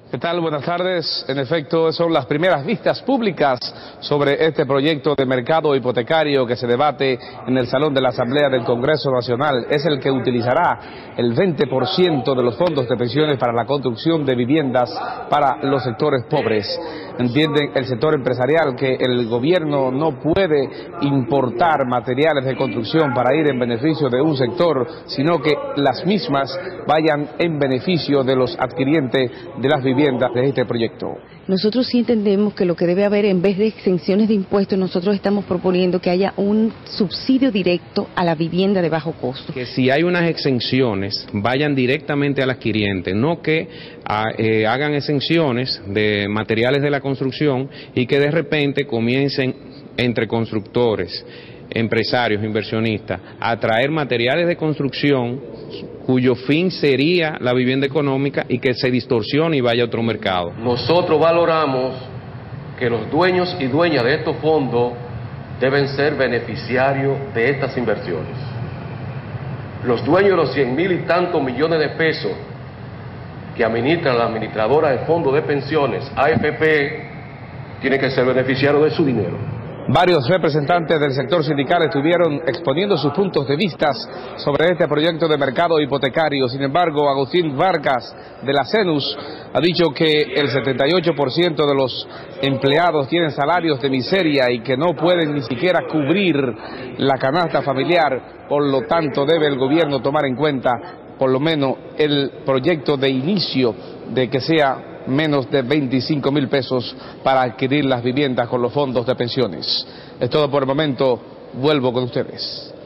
¿Qué tal? Buenas tardes. En efecto, son las primeras vistas públicas sobre este proyecto de mercado hipotecario que se debate en el Salón de la Asamblea del Congreso Nacional. Es el que utilizará el 20% de los fondos de pensiones para la construcción de viviendas para los sectores pobres. Entiende el sector empresarial que el gobierno no puede importar materiales de construcción para ir en beneficio de un sector, sino que las mismas vayan en beneficio de los adquirientes de las viviendas de este proyecto. Nosotros sí entendemos que lo que debe haber, en vez de exenciones de impuestos, nosotros estamos proponiendo que haya un subsidio directo a la vivienda de bajo costo. Que si hay unas exenciones, vayan directamente al adquiriente, no que hagan exenciones de materiales de la construcción y que de repente comiencen entre constructores, empresarios, inversionistas, a traer materiales de construcción cuyo fin sería la vivienda económica y que se distorsione y vaya a otro mercado. Nosotros valoramos que los dueños y dueñas de estos fondos deben ser beneficiarios de estas inversiones. Los dueños de los 100,000 y tantos millones de pesos que administra la administradora de fondos de pensiones, AFP, tienen que ser beneficiarios de su dinero. Varios representantes del sector sindical estuvieron exponiendo sus puntos de vista sobre este proyecto de mercado hipotecario. Sin embargo, Agustín Vargas de la CENUS ha dicho que el 78% de los empleados tienen salarios de miseria y que no pueden ni siquiera cubrir la canasta familiar. Por lo tanto, debe el gobierno tomar en cuenta por lo menos el proyecto de inicio de que sea menos de 25,000 pesos para adquirir las viviendas con los fondos de pensiones. Es todo por el momento, vuelvo con ustedes.